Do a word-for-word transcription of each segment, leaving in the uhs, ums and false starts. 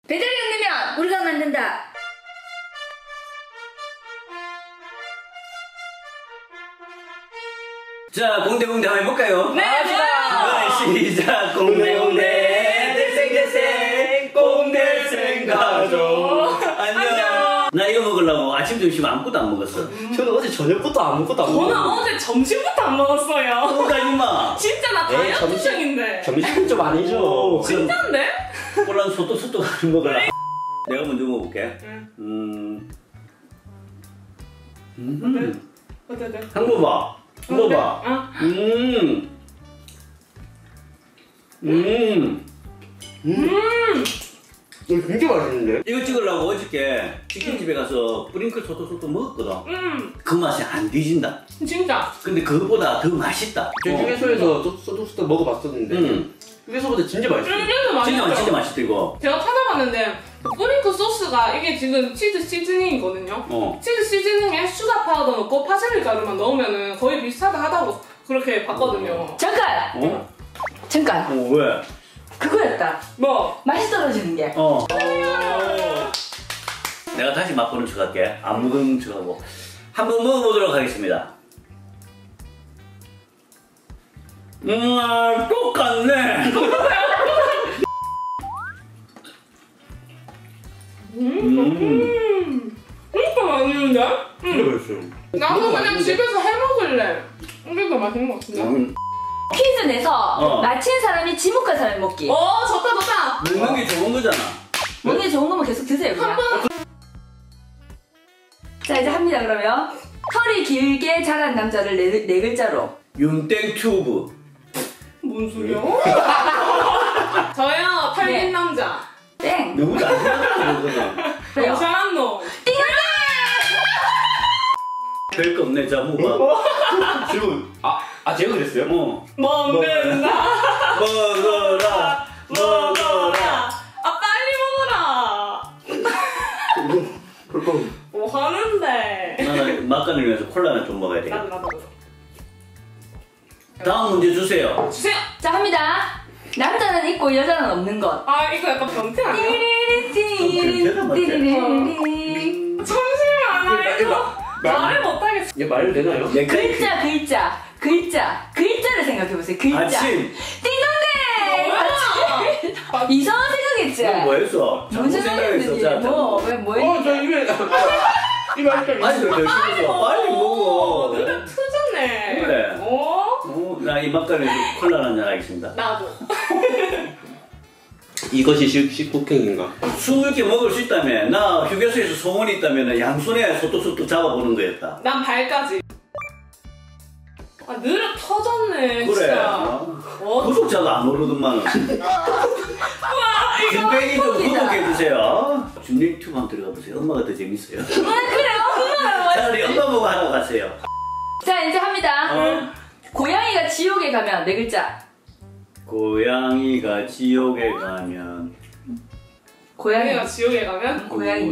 배달이 안 되면 우리가 만든다. 자, 공대공대 한번 해볼까요? 네, 아, 시작! 공대공대 대생대생 공대생 가족 안녕. 나 이거 먹으려고 아침 점심 아무것도 안 먹었어. 음. 저는 어제 저녁부터 아무것도 안 먹었어요. 저는 어제 점심부터 안 먹었어요. 또가 임마. 진짜 나 에이, 다이어트 점심- 중인데. 점심은 좀 아니죠. 진짜인데? 꼴랑 소떡소떡 하는 먹어라. 내가 먼저 먹어볼게. 응. 음. 음. 어때 어때? 한 번 봐. 한 번 봐. 어? 음. 음. 음. 이거 진짜 맛있는데? 이거 찍으려고 어저께 치킨집에 가서 프링클 소떡소떡 먹었거든. 음. 그 맛이 안 뒤진다. 진짜. 근데 그거보다 더 맛있다. 저 휴게소에서 소떡소떡 먹어봤었는데 응. 휴게소보다 진짜 맛있어요. 음, 이래서 진짜 맛있어요. 진짜 맛있다 이거. 제가 찾아봤는데 뿌링클 소스가 이게 지금 치즈 시즈닝이거든요. 어. 치즈 시즈닝에 슈가 파우더 넣고 파슬리 가루만 넣으면 거의 비슷하다 하다고 그렇게 봤거든요. 잠깐! 어? 잠깐! 어 왜? 그거였다. 뭐? 맛이 떨어지는 게. 어. 내가 다시 맛보는 척할게. 안 묻은 척하고 한번 먹어보도록 하겠습니다. 음, 아, 똑같네. 음. 음. 진짜 맛있는데? 진짜 맛있어요. 나도 그냥 집에서 해 먹을래. 이게 더 맛있는 것 같은데? 음, 퀴즈 내서 어. 맞힌 사람이 지목한 사람이 먹기. 어, 좋다, 좋다. 먹는 게 좋은 거잖아. 먹는 게 좋은 거면 계속 드세요 그냥. 자 이제 합니다 그러면. 털이 길게 자란 남자를 네, 네 글자로. 윤땡 튜브. 뭔 소리야? 저요, 털긴 네. 남자. 땡. 너무 잘 생각하는 거거든. 그래요. 괜찮은 놈. 별거 없네, 자, 먹어봐. 지금 아, 아 제가 그랬어요? 어. 먹는다. 먹어라. 먹어라. 아, 빨리 먹어라. 그럼 뭐 하는데? 나는 막간을 위해서 콜라는 좀 먹어야 돼. 나도, 나도. 다음 문제 주세요. 주세요. 자 합니다. 남자는 있고 여자는 없는 것. 아, 이거 약간 변태 아니야? 띠리리띠리리 띠리리리. 잠시만, 나 이거 말을 못하겠어. 이게 말이 되나요? 내 글자 글자 글자 글자를 생각해보세요. 글자. 아침. 띵동댕. 뭐야? 이상한 생각했지? 너 뭐 했어? 잘못 무슨 생각했어. 자, 자. 뭐왜 뭐 어, 저 했는데? 입에 이 맛이 좀 아니, 너 열심히 해서 빨리 먹어. 눈에 트졌네. 그래. 어? 어, 나 이 막간을 콜라 한잔 하겠습니다. 나도. 이것이 식, 식폭행인가? 스무 개 먹을 수 있다며. 나 휴게소에서 소문이 있다면 양손에 소떡소떡 잡아보는 거였다. 난 발까지. 아, 느려 터졌네. 그래. 진짜. 어? 어? 구독자가 안 오르더만. 준뱅이 좀 구독해주세요. 준뱅 유튜브 한번 들어가 보세요. 엄마가 더 재밌어요. 아 그래요? 엄마가 차라리 엄마 보고 하러 가세요. 자 이제 합니다. 어? 고양이가 지옥에 가면 네 글자. 고양이가 지옥에 가면 고양이가 내가 지옥에 가면? 고양이.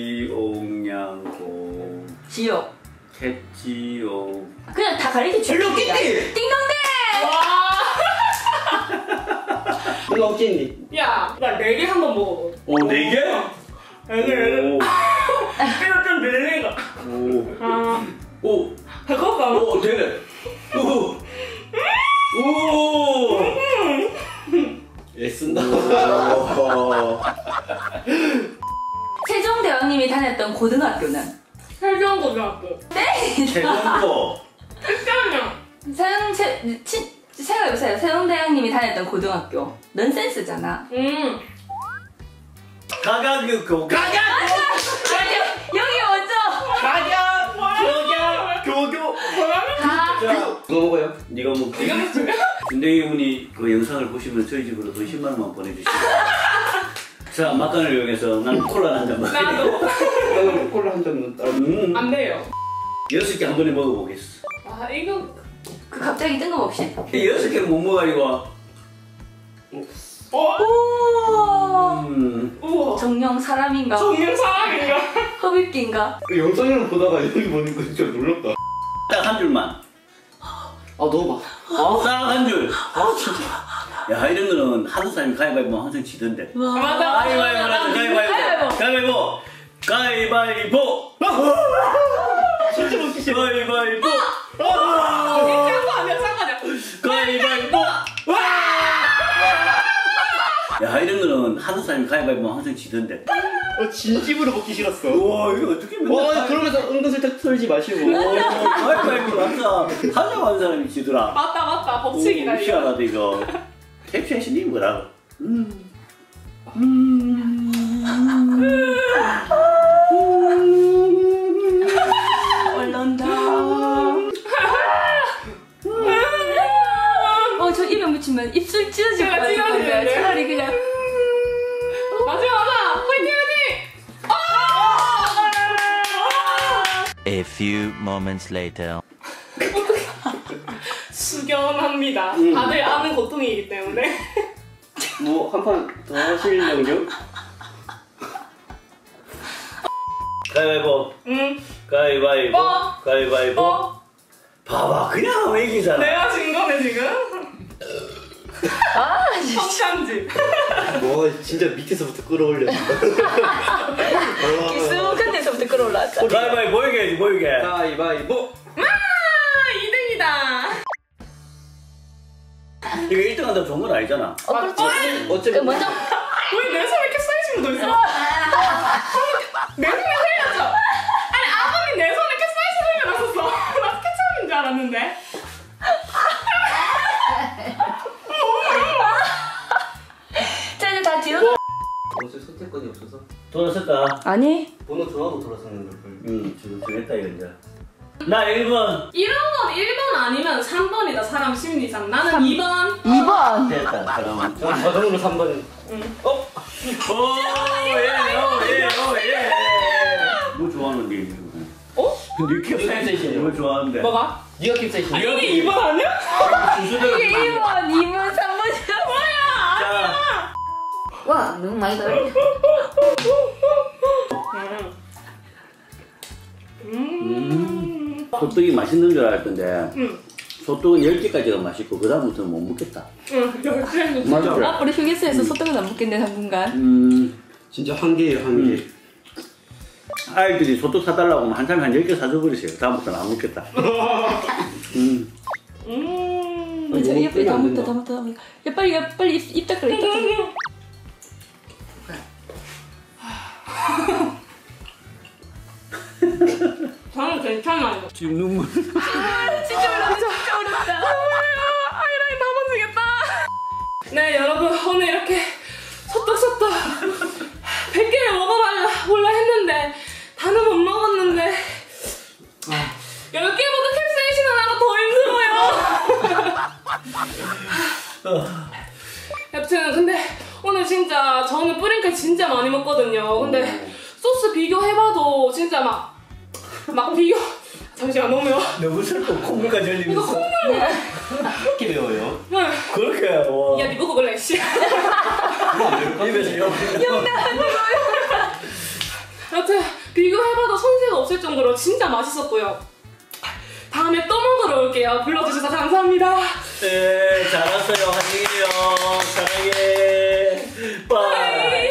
고지옥냥고 지옥. 캣지옥. 그냥 다 가리켜 줘. 헬로키티! 띵동댕. 와. 이거 없지? 야, 나 네 개 한 번 먹어봐. 오, 네 개? 네 개, 네 개. 오. 이거 좀 늘리가. 오. 아, 오. 배고파. 오, 되네. 오. 오. 애쓴다. 세종대왕님이 다녔던 고등학교는? 세종고등학교. 땡! 최고도. 진짜냐? 세종, 세, 치, 생각해보세요. 세종대왕님이 다녔던 고등학교. 넌센스잖아. 음. 가가 그 고. 가가. 여기, 여기 먼저! 가가. 뭐야? 교교. 가. 자, 그거 먹어요? 네가 먹지. 준댕이 분이 그 영상을 보시면 저희 집으로 더 십만 원만 보내주시고. 자, 막간을 이용해서 난 콜라 한 잔 먹게. 나도. 나는 콜라 한 잔 따로. 음. 안 돼요. 여섯 개 한 번에 먹어보겠어. 아, 이거. 그 갑자기 뜬금없이. 여섯 개를 못 먹어가지고. 어? 오! 음. 우와. 정령 사람인가? 정령 사람인가? 흡입기인가? 그 영상이랑 보다가 여기 보니까 진짜 놀랐다. 딱 한 줄만. 아, 넣어봐. 딱 한 줄. 아, 진짜. 야, 이런 거는 하는 사람이 가위바위보 항상 지던데. 와. 맞아. 가위바위보 하자, 가위바위보. 가위바위보! 진짜 먹기 싫어. 가위바위보! 이게 짠거 아니야, 짠거 아니야. 가위바위보! 야, 이런 거는 하는 사람이 가위바위보 항상 지던데. 어, 진심으로 먹기 싫었어. 와, 이거 어떻게 와, 맨날 그러면서 은근슬쩍 털지 마시고. 가위바위보 항상 하자고 하는 사람이 지더라. 맞다, 맞다. 법칙이다, 오, 이거. 희한하다, 이거. 캡션이 뭐라고? 음. 음. 얼른다. 어, 저 입에 묻히면 입술 찢어질 것 제가 같은데 찢어지는데? 차라리 그냥 맞아, 맞아. 화이팅, 화이팅! A few moments later. 숙연합니다. 음. 다들 아는 고통이기 때문에. 뭐, 한 판 더 하시려고요? 가위바위보. 응. 가위바위보. 어. 가위바위보. 어? 봐봐, 그냥 하면 이기잖아. 내가 진 거네, 지금. 아 성찬지. 와, 진짜 밑에서부터 끌어올려. 깊숙한 데서부터 끌어올라왔다. 가위바위보 보이게 해야지, 보이게. 가위바위보! 아, 이 등이다. 이거 일 등 한다고 좋은 건 아니잖아. 어, 그렇지. 어차피 그 먼저 왜 내 손에 이렇게 쌓이신 분도 있어? 내 손에 흘렸죠? 아니, 아버님 내 손에 이렇게 쌓이신 흘려놨었어. 나 케첩인 줄 알았는데. 자 이제 다 뒤로. 어제 선택권이 없어서 돌았을까? 아니. 번호 정하고 돌았었는데. 응, 지금 정했다, 이거 이제. 나 일 번. 이런 건 일 번 아니면 삼 번이다, 사람 심리상. 나는 이 번. 이 번. 됐다, 그러면. 저는 자동으로 삼 번. 어? 오, 예, 오, 예, 오, 예. 뭐 좋아하는데, 이거. 어? 근데 캡사이신 뭐 좋아하는데. 뭐가? 니가 캡사이신. 이게 이 번 아니야? 순서대로 이게 일 불러. 번, 이 번, 삼 번이야. 뭐야? 자, 와 너무 많이 들어. 음. 소떡이 맛있는 줄 알았던데. 응. 소떡은 열 개까지가 맛있고, 그다음부터는 못 먹겠다. 응, 열쇠는 맞아. 진짜. 앞으로 휴게소에서 소떡은 안 먹겠네 당분간. 음, 진짜 한 개예요, 한 개. 아이들이 소떡 사달라고 하면 한참에 한 열 개 사줘버리세요. 다음부터는 안 먹겠다. 음. 음. 자, 너무 옆에 다 끄면 안 먹다, 된다. 다 먹다, 다 먹다. 야 빨리, 야 빨리 입, 입 닦으라, 입 닦으라. 저는 괜찮아요. 지금 눈물. 진짜 어렵다, 진짜 어렵다. 아이라인 다 번지겠다. 네, 여러분 오늘 이렇게 소떡소떡 백 개를 먹어볼라 몰라 했는데 다는 못 먹었는데 열 개보다 캡사이신 하나가 더 힘들어요. 여튼 근데 오늘 진짜 저는 뿌링클 진짜 많이 먹거든요. 근데 소스 비교해봐도 진짜 막 막 비교 잠시만 너무 매워. 너무 슬퍼. 콧물까지 이거 흘리면서. 콧물을 그렇게 매워요? 그렇게, 와. 야, 니 먹고 그래, 씨. 입에서 영. 여튼 비교해봐도 손색 없을 정도로 진짜 맛있었고요. 다음에 또 먹으러 올게요. 불러주셔서 감사합니다. 네, 잘 왔어요. 한승이요. 사랑해. 빠이.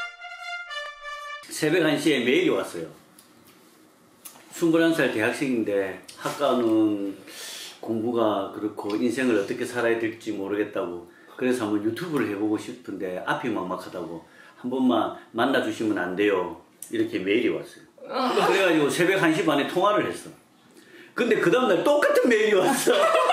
새벽 한 시에 메일이 왔어요. 스물한 살 대학생인데 학과는 공부가 그렇고 인생을 어떻게 살아야 될지 모르겠다고, 그래서 한번 유튜브를 해보고 싶은데 앞이 막막하다고 한 번만 만나주시면 안 돼요, 이렇게 메일이 왔어요. 그래가지고 새벽 한 시 반에 통화를 했어. 근데 그 다음날 똑같은 메일이 왔어.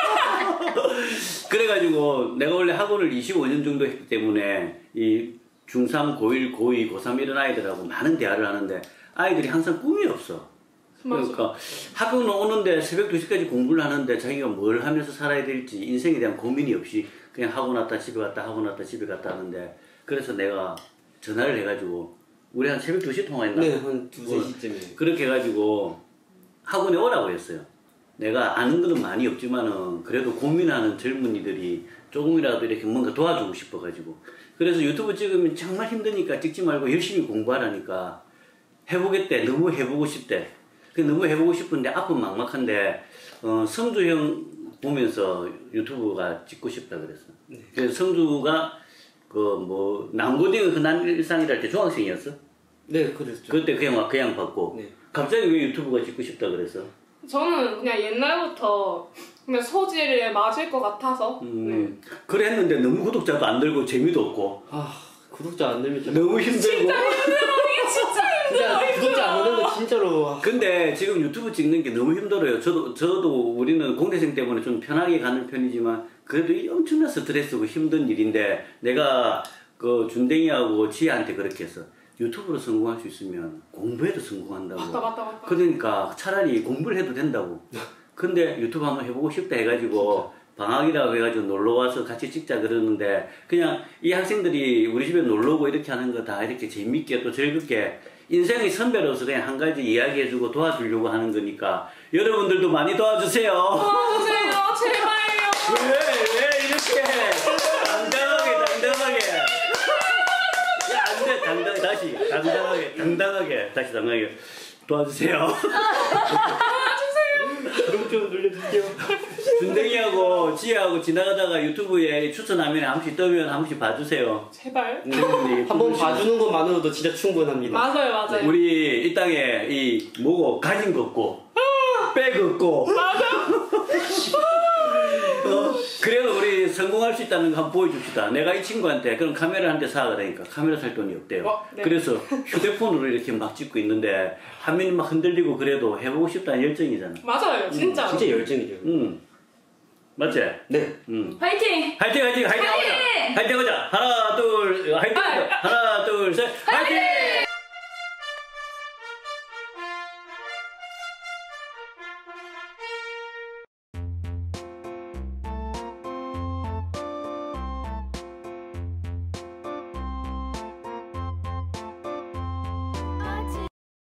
그래가지고 내가 원래 학원을 이십오 년 정도 했기 때문에 이 중삼, 고일, 고이, 고삼 이런 아이들하고 많은 대화를 하는데 아이들이 항상 꿈이 없어. 그러니까 학교는 오는데 새벽 두 시까지 공부를 하는데 자기가 뭘 하면서 살아야 될지 인생에 대한 고민이 없이 그냥 학원 왔다 집에 갔다 학원 왔다 집에 갔다 하는데, 그래서 내가 전화를 해가지고 우리 한 새벽 두 시 통화했나? 네, 한 두세 시쯤에. 그렇게 해가지고 학원에 오라고 했어요. 내가 아는 거는 많이 없지만은 그래도 고민하는 젊은이들이 조금이라도 이렇게 뭔가 도와주고 싶어가지고, 그래서 유튜브 찍으면 정말 힘드니까 찍지 말고 열심히 공부하라니까 해보겠대. 너무 해보고 싶대. 너무 해보고 싶은데 앞은 막막한데 어, 성주 형 보면서 유튜브가 찍고 싶다 그랬어. 네. 그래서 성주가 그 뭐 남고딩 흔한 일상이랄 때 중학생이었어. 네, 그랬죠. 그때 그냥 그냥 받고. 네. 갑자기 왜 유튜브가 찍고 싶다 그랬어? 저는 그냥 옛날부터 그냥 소질에 맞을 것 같아서. 음, 그랬는데 너무 구독자도 안 늘고 재미도 없고 아, 구독자 안 늘면 좀 너무 힘들고. 진짜 진짜 구독자 안 늘면 진짜로 아, 근데 지금 유튜브 찍는 게 너무 힘들어요. 저도 저도 우리는 공대생 때문에 좀 편하게 가는 편이지만 그래도 이 엄청난 스트레스고 힘든 일인데 내가 그 준댕이하고 지혜한테 그렇게 했어. 유튜브로 성공할 수 있으면 공부해도 성공한다고. 맞다 맞다 맞다. 그러니까 차라리 공부를 해도 된다고. 근데 유튜브 한번 해보고 싶다 해가지고 방학이라고 해가지고 놀러와서 같이 찍자 그러는데 그냥 이 학생들이 우리 집에 놀러오고 이렇게 하는 거 다 이렇게 재밌게 또 즐겁게 인생의 선배로서 그냥 한 가지 이야기해주고 도와주려고 하는 거니까 여러분들도 많이 도와주세요. 도와주세요 제발요. 왜, 왜 이렇게 당당하게 당당하게 야 안돼 당당 다시 당당하게 당당하게 다시 당당하게 도와주세요. 구독 좀 눌러주세요. 준댕이하고 지혜하고 지나가다가 유튜브에 추천화면에 한 번씩 뜨면 한 번씩 봐주세요. 제발. 한번 봐주는 것만으로도 진짜 충분합니다. 맞아요 맞아요. 우리 이 땅에 이 뭐고 가진 거 없고 백 없고 어? 그래도 우리 성공할 수 있다는 거 한번 보여줍시다. 내가 이 친구한테 그럼 카메라 한 대 사가라니까 카메라 살 돈이 없대요. 어, 네. 그래서 휴대폰으로 이렇게 막 찍고 있는데 화면이 막 흔들리고 그래도 해보고 싶다는 열정이잖아. 맞아요 진짜. 진짜 열정이죠. 응 맞지? 네. 응 화이팅! 화이팅 화이팅 화이팅 하자 화이팅 하자 하나 둘 화이팅 하자 하나 둘 셋 화이팅!